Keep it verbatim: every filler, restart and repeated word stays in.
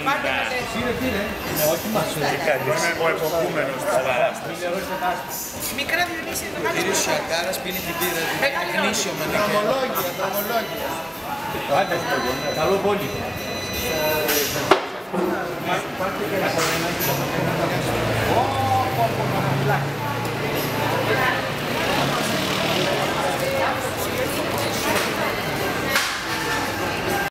Πήρε, πήρε. Όχι μας. Είμαι ο εποκούμενος της παράστασης. Μικρά Διονύση, μεγάλη. Ο κύριος Σιακάρας πίνει την πύρα του. Γνήσιο με νεκέ. Δρομολόγια, δρομολόγια. Άντε, καλό πόλη.